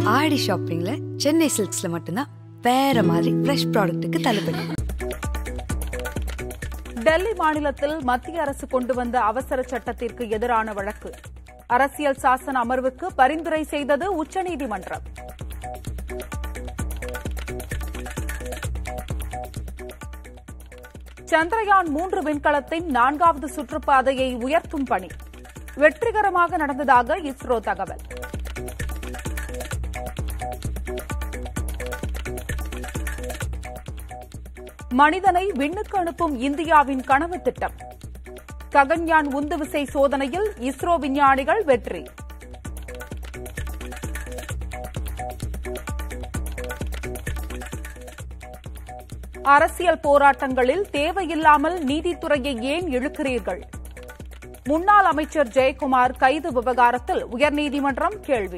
ஆடி ஷாப்பிங்ல சென்னை சில்க்ஸ்ல மட்டும்தான் வேற மாதிரி ஃப்ரெஷ் ப்ராடக்ட்டுக்கு தள்ளுபடி. டெல்லி மாநிலத்தில் மத்திய அரசு கொண்டு வந்த அவசர சட்டத்திற்கு எதிரான வழக்கு அரசியல் சாசன அமர்வுக்கு பரிந்துரை செய்தது உச்சநீதிமன்றம். சந்திரயான் 3 விண்கலத்தின் 4வது சுற்றுப்பாதையை உயர்த்தும் பணி வெற்றிகரமாக நடந்ததாக இஸ்ரோ தகவல். மனிதனை விண்ணுக்கு அனுப்பும் இந்தியாவின் கனவு திட்டம். ககன்யான் உந்துவிசை சோதனையில் இஸ்ரோ விஞ்ஞானிகள் வெற்றி. அரசியல் போராட்டங்களில் தேவையில்லாமல் நீதித்துறையை ஏன் இழுக்கிறீர்கள்? முன்னாள் அமைச்சர் ஜெயக்குமார் கைது விவகாரத்தில் உயர்நீதிமன்றம் கேள்வி.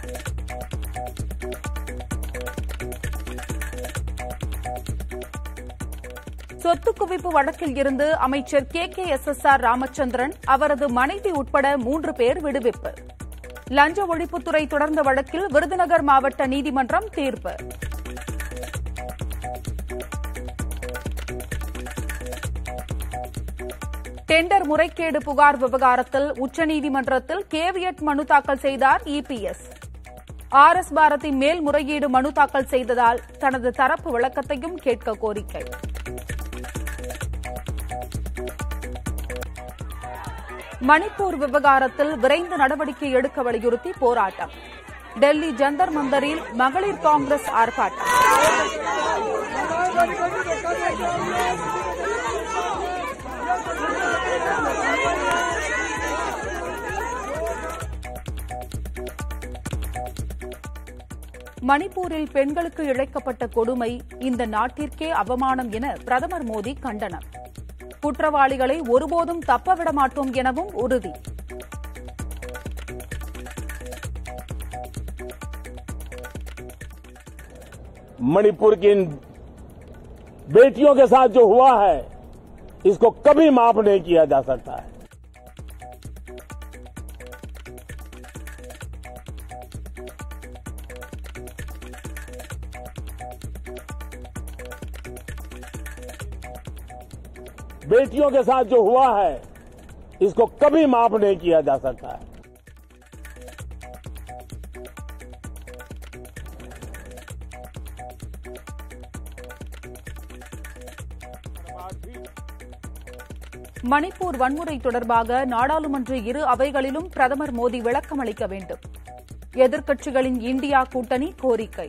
சொத்து குவிப்பு வழக்கில் இருந்து அமைச்சர் KKSSR ராமச்சந்திரன், அவரது மனைவி உட்பட 3 பேர் விடுவிப்பு. லஞ்ச ஒழிப்புத்துறை தொடர்ந்த வழக்கில் விருதுநகர் மாவட்ட நீதிமன்றம் தீர்ப்பு. டெண்டர் முறைகேடு புகார் விவகாரத்தில் உச்சநீதிமன்றத்தில் கேவியட் மனு தாக்கல் செய்தார் EPS. RS பாரதி மேல்முறையீடு மனு தாக்கல் செய்ததால் தனது தரப்பு விளக்கத்தையும் கேட்க கோரிக்கை. மணிப்பூர் விவகாரத்தில் விரைந்து நடவடிக்கை எடுக்க வலியுறுத்தி போராட்டம். டெல்லி ஜந்தர் மந்தரில் மகளிர் காங்கிரஸ் ஆர்ப்பாட்டம். மணிப்பூரில் பெண்களுக்கு இழைக்கப்பட்ட கொடுமை இந்த நாட்டிற்கே அவமானம் என பிரதமர் மோடி கண்டனம். குற்றவாளிகளை ஒருபோதும் தப்பவிட மாட்டோம் எனவும் உறுதி. मणिपुर की इन बेटियों के साथ जो हुआ है, इसको कभी माफ नहीं किया जा सकता है. बेटियों के साथ जो हुआ है, इसको कभी माफ नहीं किया जा सकता है. மணிப்பூர் வன்முறை தொடர்பாக நாடாளுமன்ற இரு அவைகளிலும் பிரதமர் மோடி விளக்கம் அளிக்க வேண்டும். எதிர்க்கட்சிகளின் இந்தியா கூட்டணி கோரிக்கை.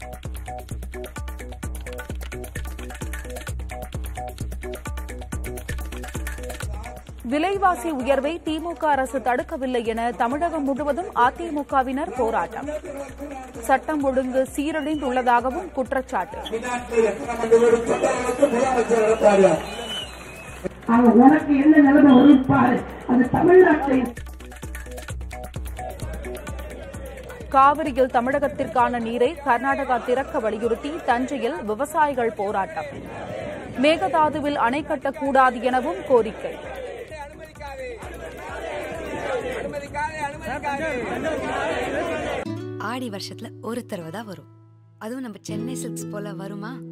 விலைவாசி உயர்வை திமுக அரசு தடுக்கவில்லை என தமிழகம் முழுவதும் அதிமுகவினர் போராட்டம். சட்டம் ஒழுங்கு சீரழிந்துள்ளதாகவும் குற்றச்சாட்டு. காவிரியில் தமிழகத்திற்கான நீரை கர்நாடகா திறக்க வலியுறுத்தி தஞ்சையில் விவசாயிகள் போராட்டம். மேகதாதுவில் அணை கட்டக்கூடாது எனவும் கோரிக்கை. ஆடி வருஷத்துல ஒரு தடவை தான் வரும். அதுவும் நம்ம சென்னை சில்க்ஸ் போல வருமா?